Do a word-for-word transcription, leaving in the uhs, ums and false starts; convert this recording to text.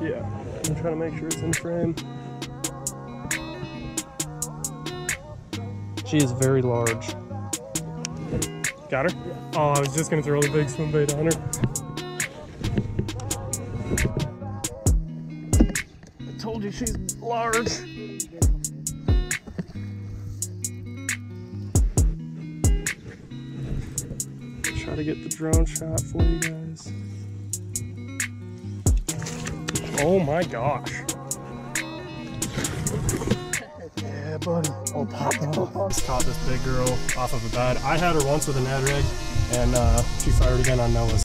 Yeah, I'm trying to make sure it's in frame. She is very large. Got her? Oh, I was just gonna throw a big swim bait on her. I told you she's large. Try to get the drone shot for you guys. Oh my gosh. Yeah, buddy. Oh, pop off. Just caught this big girl off of a bed. I had her once with an ad rig, and uh, she fired again on Noah's.